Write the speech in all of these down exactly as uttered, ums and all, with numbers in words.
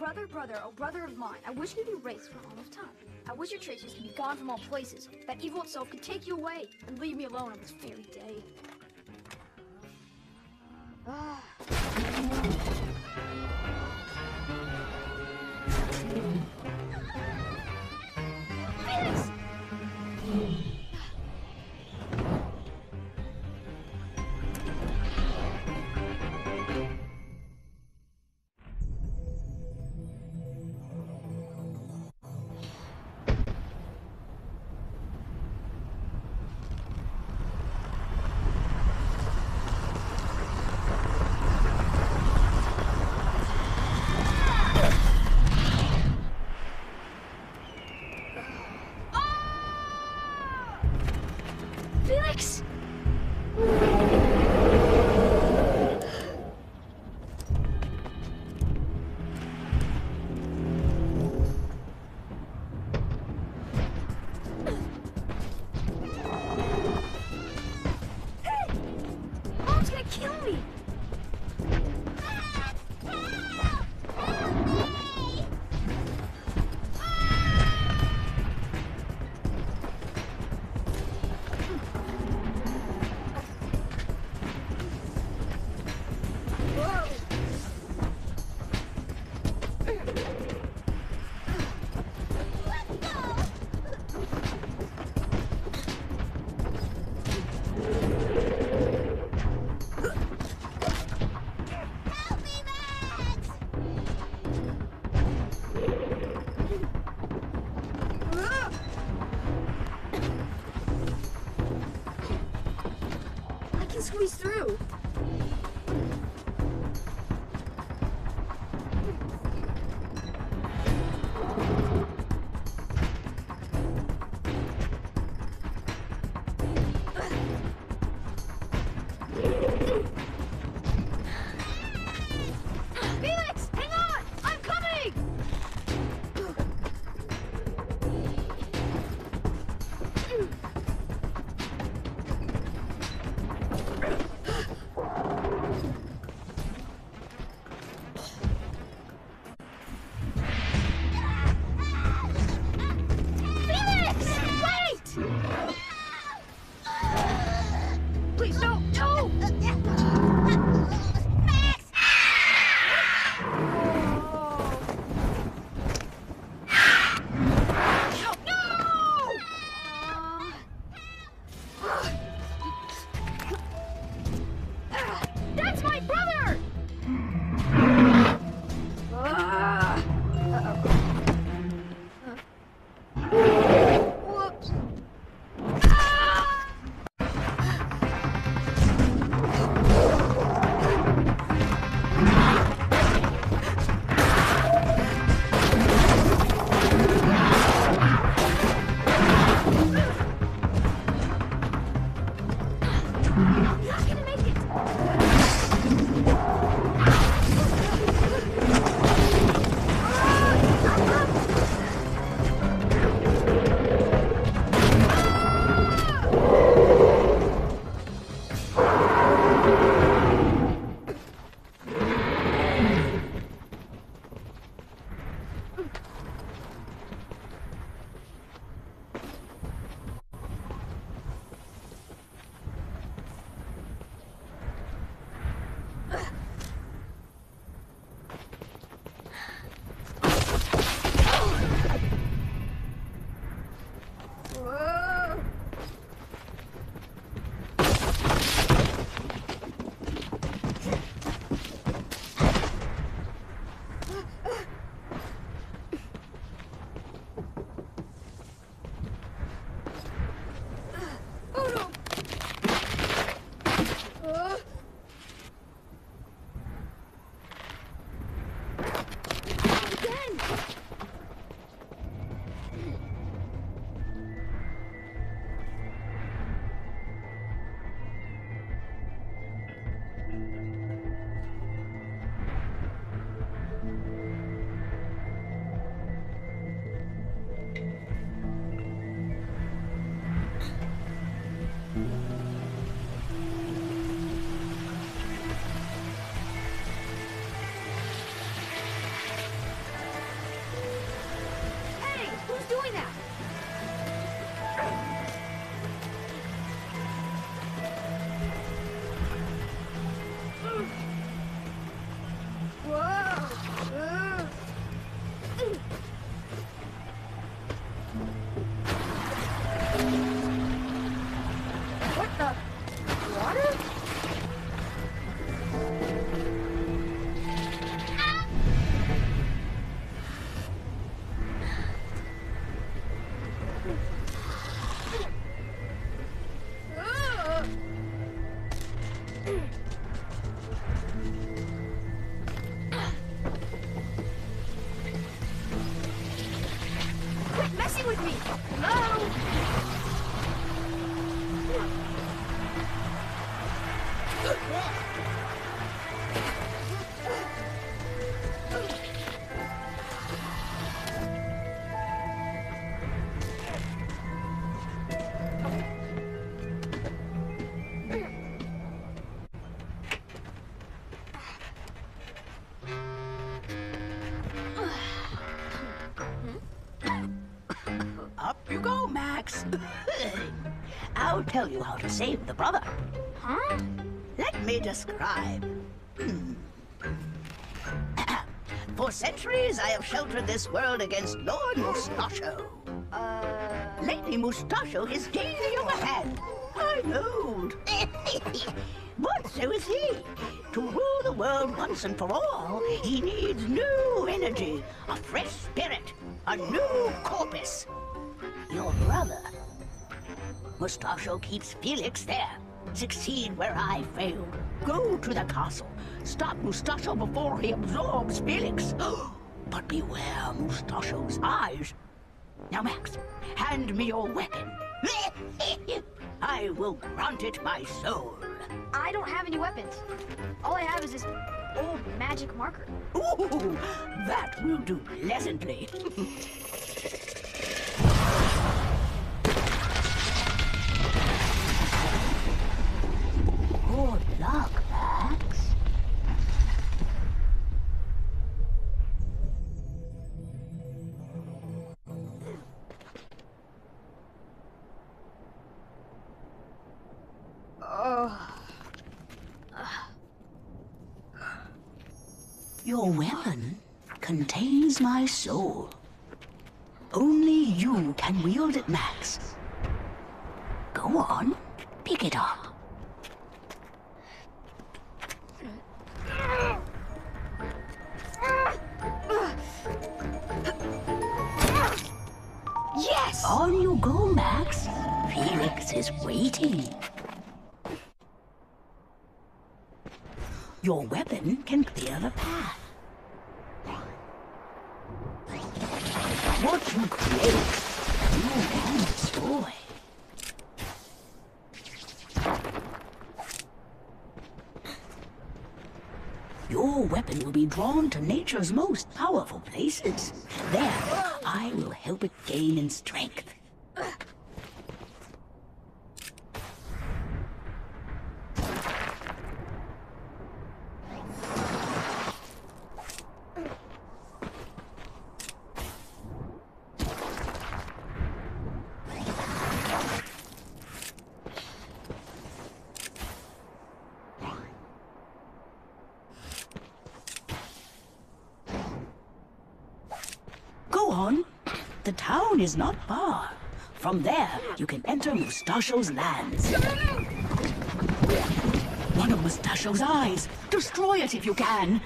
brother, brother, oh brother of mine, I wish you could erase from all of time. I wish your traces could be gone from all places, that evil itself could take you away and leave me alone on this very day. Ah. Felix! Felix! Hey! Mom's gonna kill me! Squeeze through. Felix, hang on! I'm coming! Up you go, Max. I'll tell you how to save the brother. Huh? Let me describe. Hmm. For centuries, I have sheltered this world against Lord Mustachio. Uh... Lately, Mustachio is gaining the upper hand. I'm old. But so is he. To rule the world once and for all, he needs new energy, a fresh spirit, a new corpus. Your brother. Mustachio keeps Felix there. Succeed where I failed. Go to the castle. Stop Mustachio before he absorbs Felix. But beware Mustachio's eyes. Now, Max, hand me your weapon. I will grant it my soul. I don't have any weapons. All I have is this old magic marker. Ooh, that will do pleasantly. Good luck, Max. Your weapon contains my soul. Only you can wield it, Max. Go on, pick it up. Yes! On you go, Max. Felix is waiting. Your weapon can clear the path. What you create, you can destroy. Your weapon will be drawn to nature's most powerful places. There, I will help it gain in strength. Go on. The town is not far. From there, you can enter Mustachio's lands. One of Mustachio's eyes. Destroy it if you can.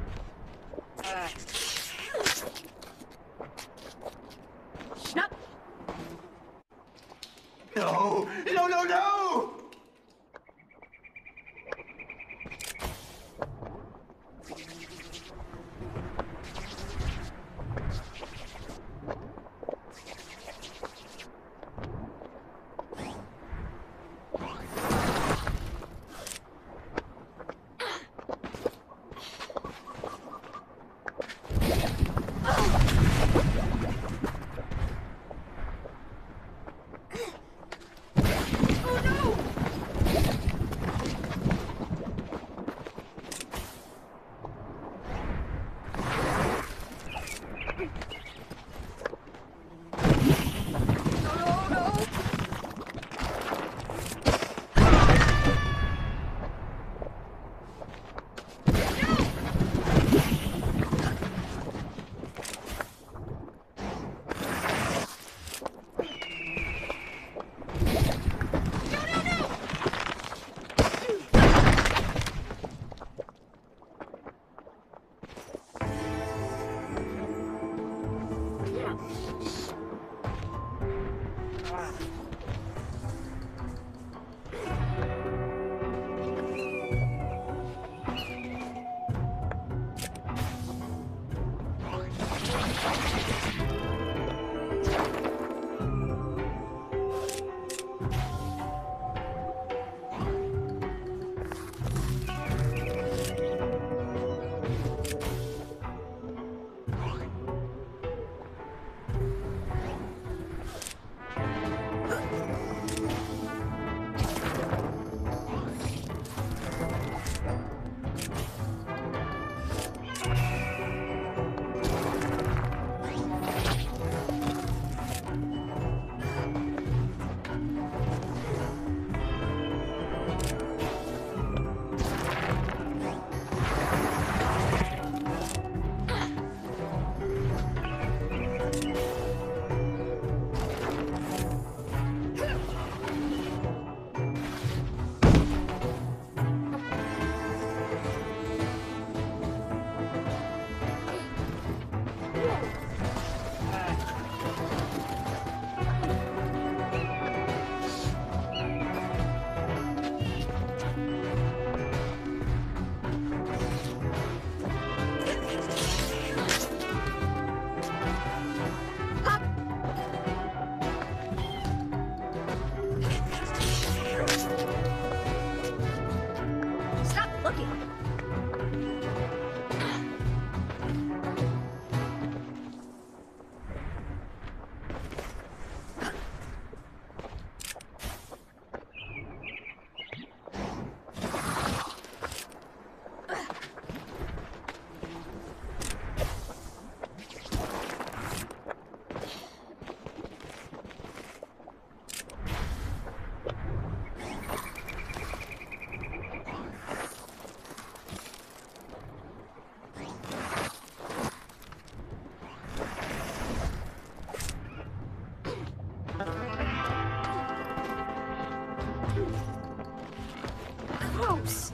Snap! No! No, no, no! Oh no! Looky. Gross.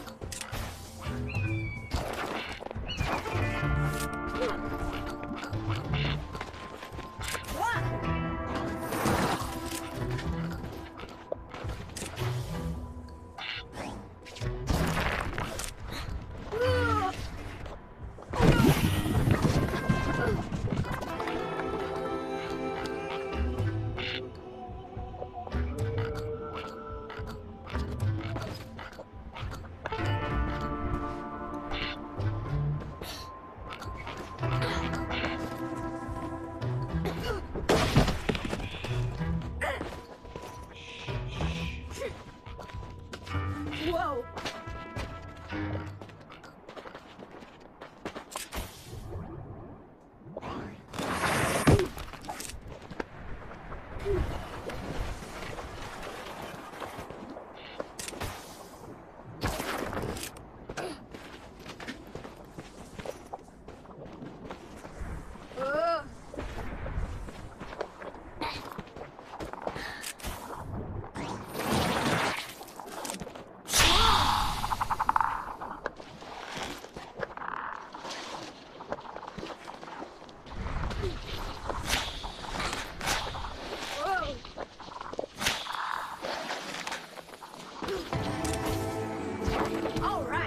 Whoa. Ugh. Whoa. All right.